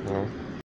Ну.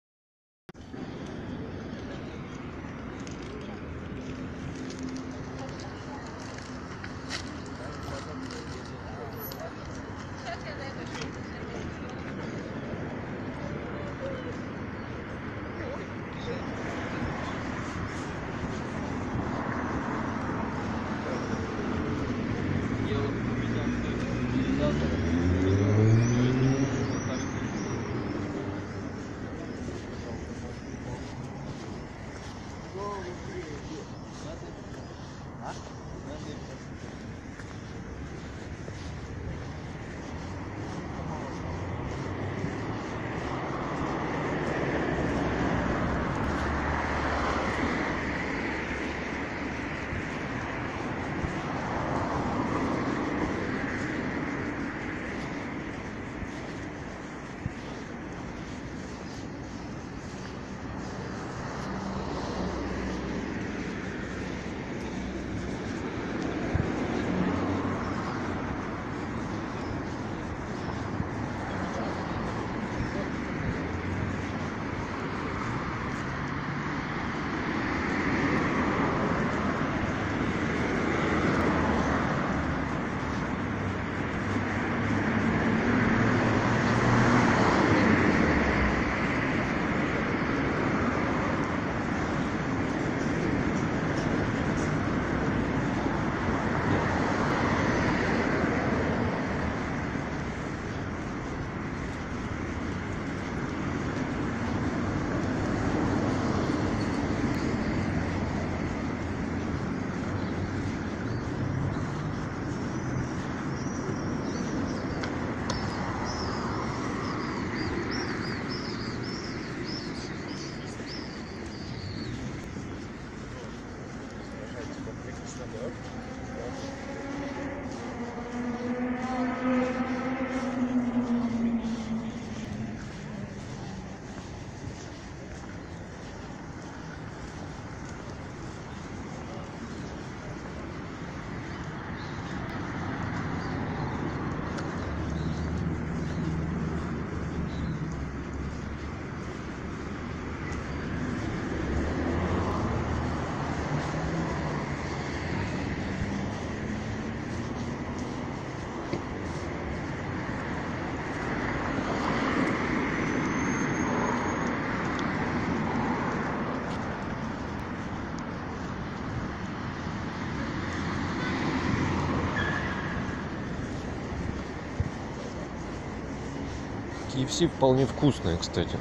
KFC вполне вкусная, кстати.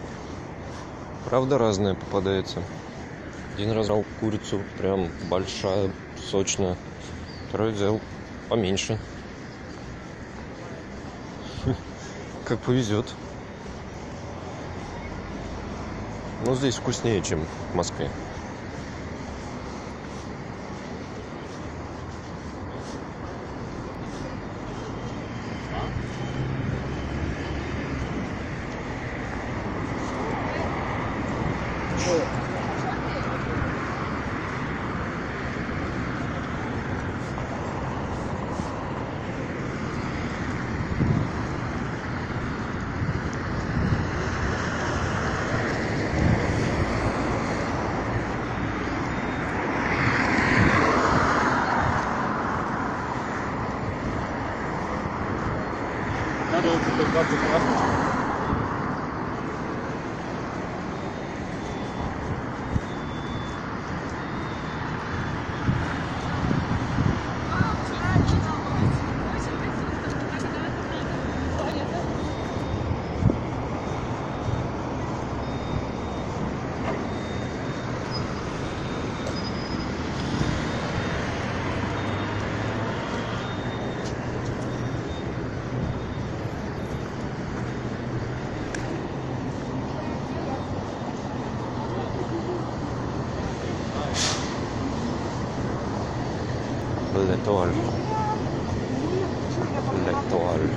Правда, разная попадается. Один раз взял курицу, прям большая, сочная. Второй взял поменьше. Как повезет. Но здесь вкуснее, чем в Москве. L'étoile. L'étoile.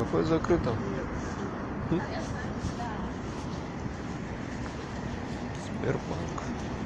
кафе закрыто. Сбербанк.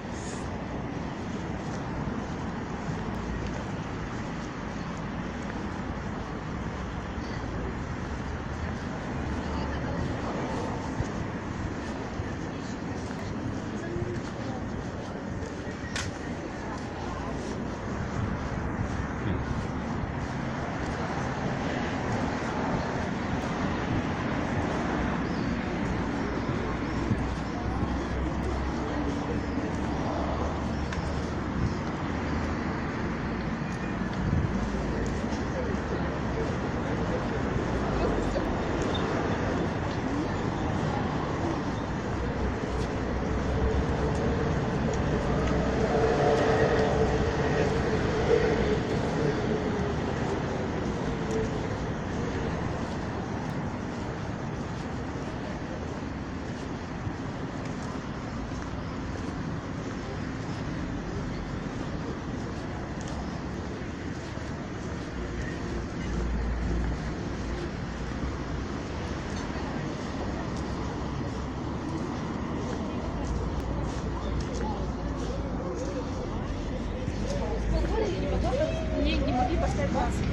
Не могли поставить маску.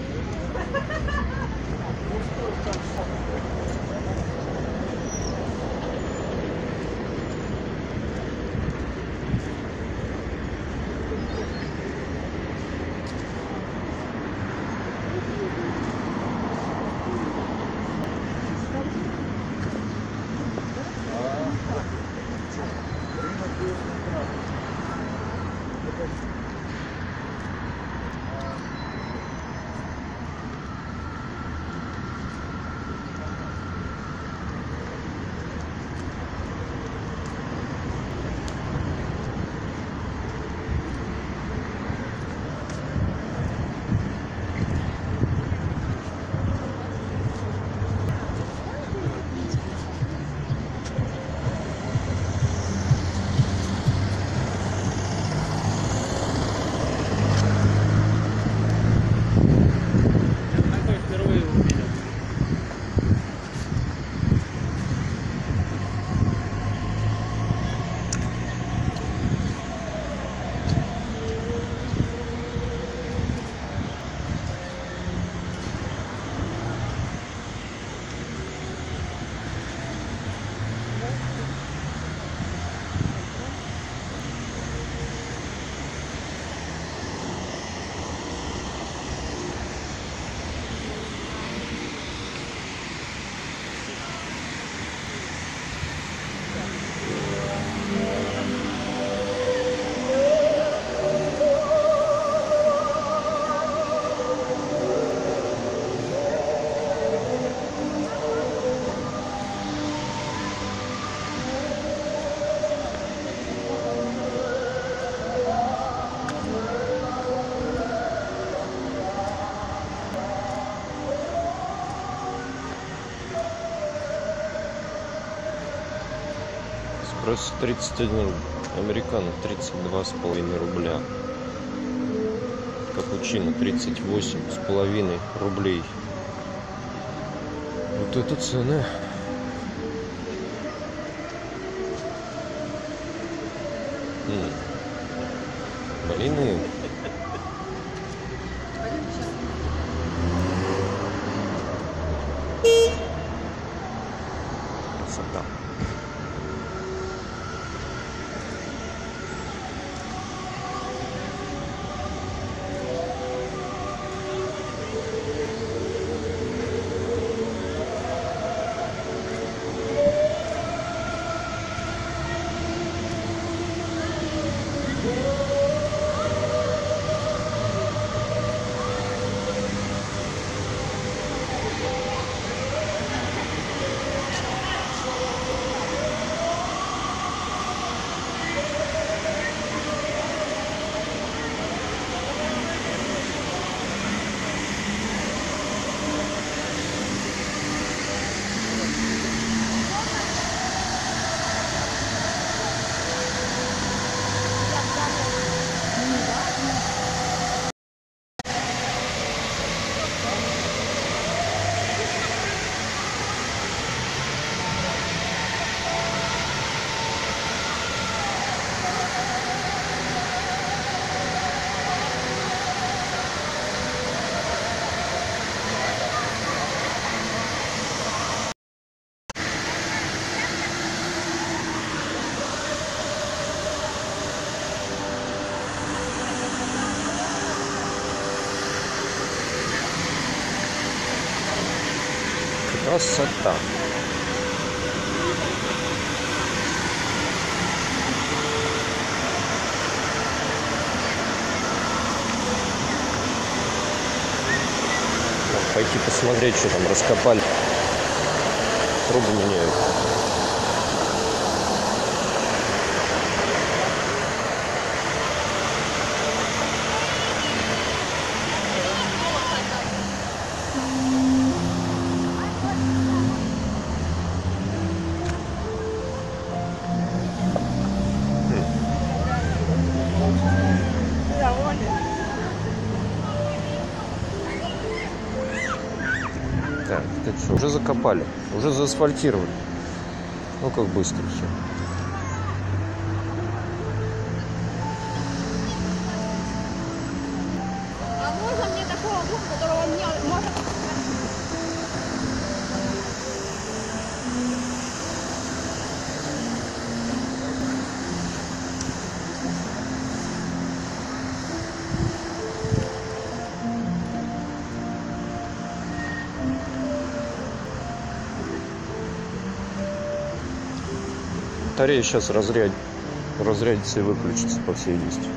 Эспрессо 31, американо 32,5 рубля. Капучино 38,5 рублей. Вот это цены. Малины. Красота. Красота. Надо пойти посмотреть, что там раскопали. Трубы меняют. Так, это что, уже закопали, уже заасфальтировали. Ну как быстро все. А можно мне такого друга, которого мне может... Батарея сейчас разрядится и выключится, по всей видимости.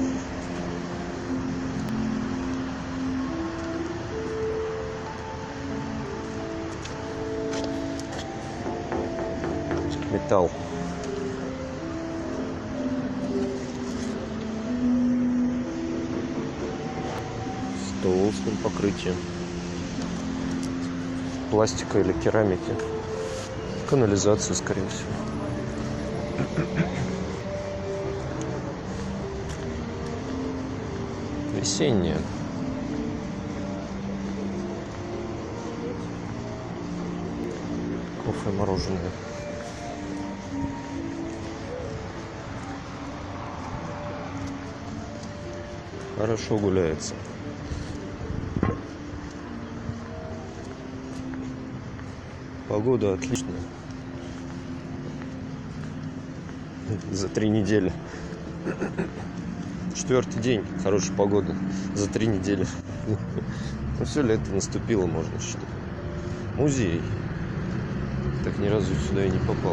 Металл. С толстым покрытием. Пластика или керамики. Канализация, скорее всего. Весенняя. Кофе, мороженое. Хорошо гуляется. Погода отличная. За 3 недели. 4-й день хорошей погоды. За 3 недели. Ну все, лето наступило, можно считать. Музей. Так ни разу сюда и не попал.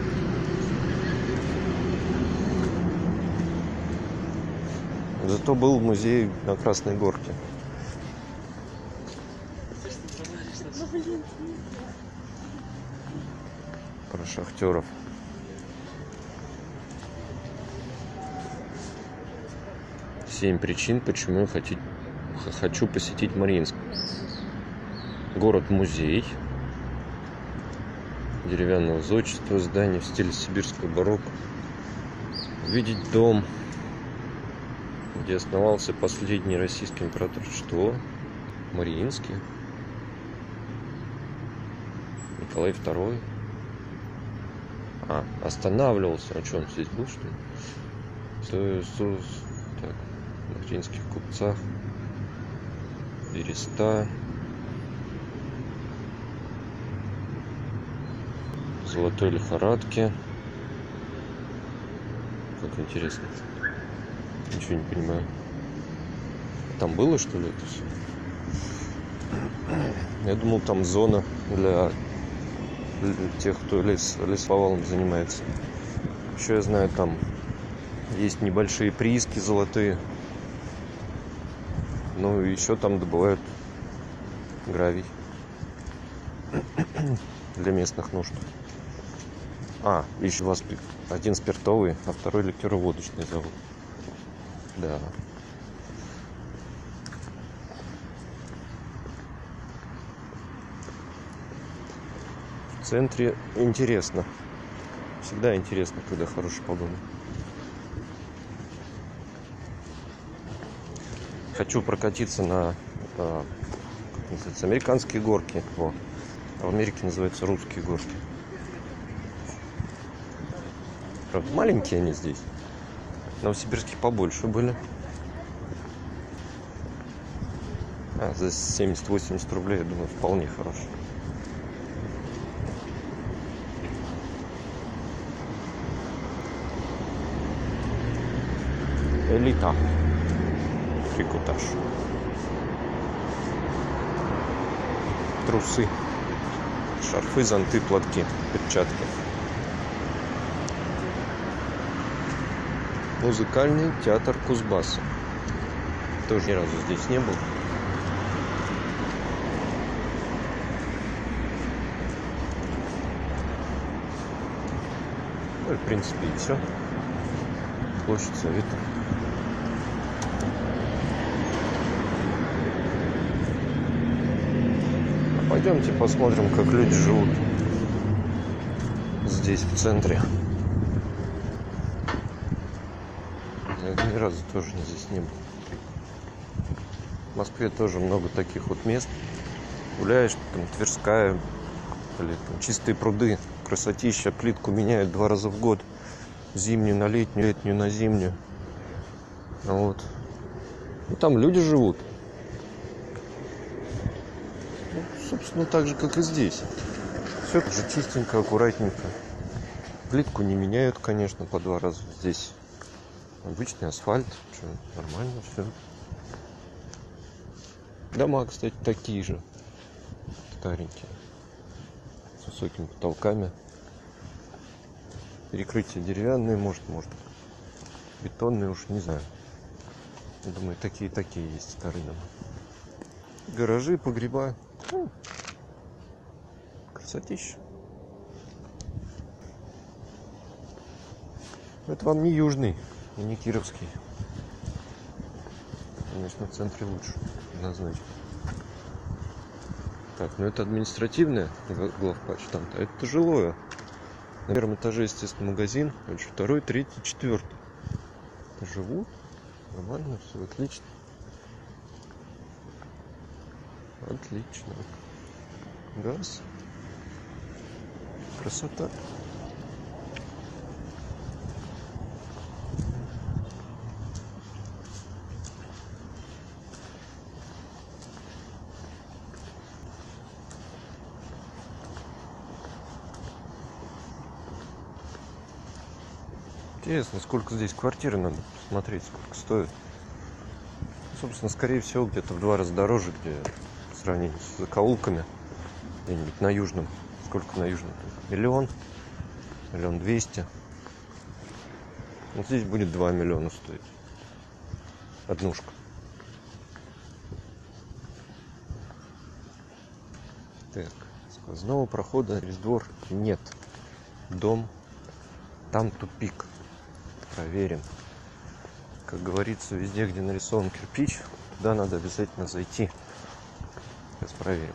Зато был музей на Красной Горке. Про шахтеров. 7 причин, почему я хочу посетить Мариинск. Город-музей. Деревянного зодчества, здание в стиле сибирского барокко. Увидеть дом, где основался последний российский император. Что? Мариинске? Николай II? Останавливался. А что, он здесь был, что ли? Так, на мариинских купцах. Береста. Золотой лихорадке. Как интересно. Ничего не понимаю. Там было, что ли, это все? Я думал, там зона для тех, кто лесоповалом занимается. Еще я знаю, там есть небольшие прииски золотые. Ну, и еще там добывают гравий для местных нужд. Еще у вас один спиртовый, а второй ликероводочный завод. Да. В центре интересно. Всегда интересно, когда хорошая погода. Хочу прокатиться на как называется, американские горки. А в Америке называются русские горки. Правда, маленькие они здесь. Новосибирские побольше были. За 70-80 рублей, я думаю, вполне хорошо. Элита. Трикотаж. Трусы. Шарфы, зонты, платки, перчатки. Музыкальный театр Кузбасса. Тоже ни разу здесь не был. Ну и в принципе и все. Площадь Совета. Пойдемте посмотрим, как люди живут здесь, в центре. Я ни разу тоже здесь не был. В Москве тоже много таких вот мест. Гуляешь, там Тверская, или там Чистые пруды, красотища, плитку меняют 2 раза в год. Зимнюю на летнюю, летнюю на зимнюю. Вот. И там люди живут. Собственно, так же, как и здесь. Все так же чистенько, аккуратненько. Плитку не меняют, конечно, по 2 раза. Здесь обычный асфальт. Что, нормально все. Дома, кстати, такие же. Старенькие. С высокими потолками. Перекрытия деревянные, может бетонные, уж не знаю. Я думаю, такие есть старые дома. Гаражи, погреба. Красотища. Это вам не Южный и не Кировский. Конечно, в центре лучше, однозначно. Так, ну это административное главпочтамт, а это жилое. На первом этаже, естественно, магазин, дальше 2, 3, 4. Живут, нормально, все отлично. Отлично. Газ. Красота. Интересно, сколько здесь квартиры, надо посмотреть, сколько стоит. Собственно, скорее всего, где-то в 2 раза дороже, где в сравнении с закоулками, где-нибудь на Южном. Сколько на Южном? 1 миллион 200. Вот здесь будет 2 миллиона стоить. Однушка. Так, сквозного прохода через двор нет. Дом. Там тупик. Проверим. Как говорится, везде, где нарисован кирпич, туда надо обязательно зайти. Сейчас проверим.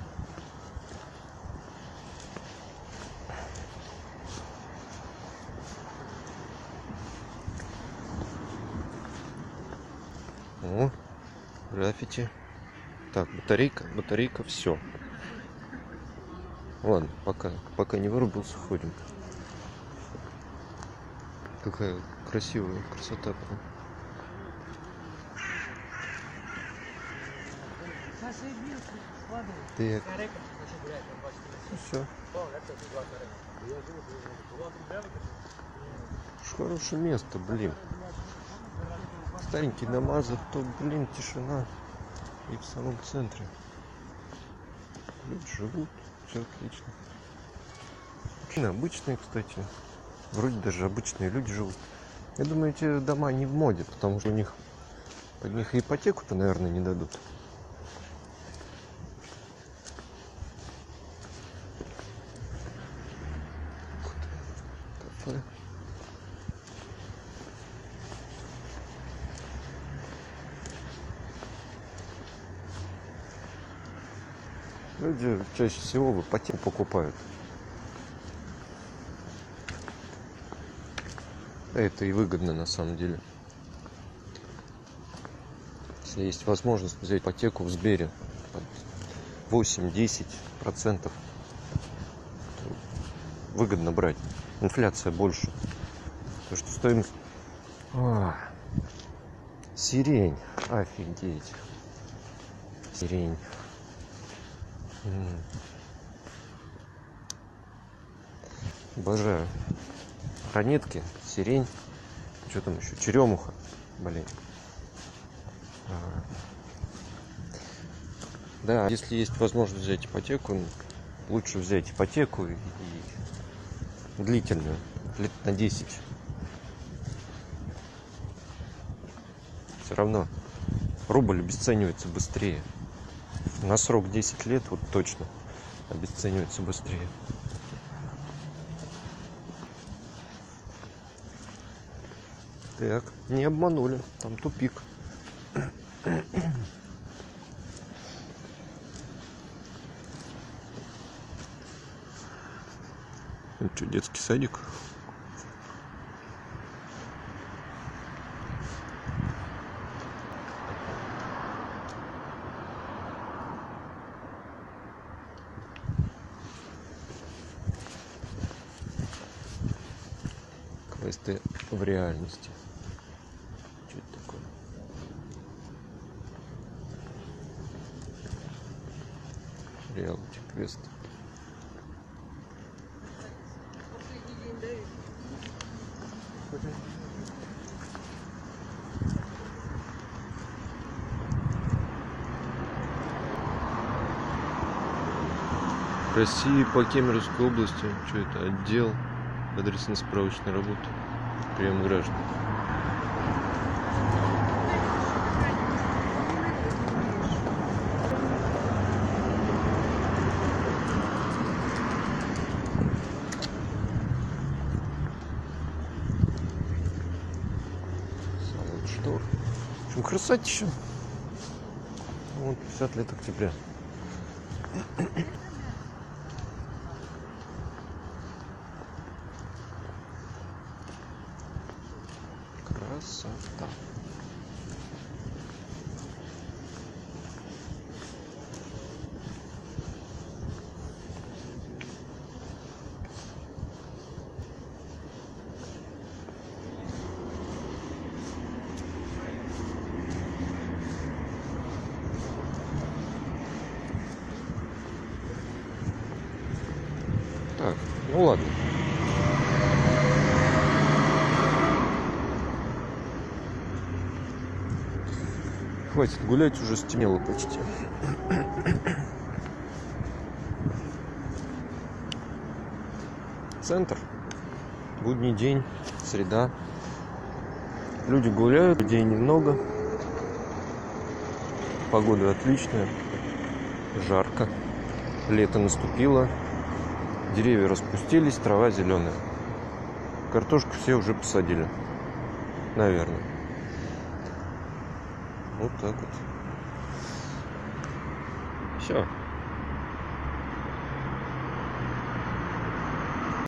О, граффити. Так, батарейка, все. Ладно, пока не вырубился, ходим. Какая красивая красота. Так. Все. Хорошее место, блин. Старенькие дома, зато, блин, тишина. И в самом центре. Люди живут, все отлично. Обычные, кстати. Вроде даже обычные люди живут. Я думаю, эти дома не в моде, потому что под них и ипотеку-то, наверное, не дадут. Кафе. Люди чаще всего в ипотеку покупают. Это и выгодно на самом деле. Если есть возможность взять ипотеку в Сбере под 8-10%, выгодно брать. Инфляция больше. Потому что стоимость... Сирень. Офигеть. Сирень. Обожаю. Ранетки, сирень. Что там еще? Черемуха. Блин. Да, если есть возможность взять ипотеку, лучше взять ипотеку и длительную, лет на 10. Все равно рубль обесценивается быстрее. На срок 10 лет вот точно обесценивается быстрее. Так, не обманули, там тупик. Это что, детский садик? Квесты в реальности. Что это такое? Реалити квест. России по Кемеровской области. Что это? Отдел адресно-справочной работы. Прием граждан. Салон штор. В общем, красотища. Вот 50 лет октября. Красота. Так, ну ладно. Хватит гулять, уже стемнело почти. Центр. Будний день, среда. Люди гуляют, людей немного. Погода отличная. Жарко. Лето наступило. Деревья распустились, трава зеленая. Картошку все уже посадили. Наверное. Вот так вот. Все.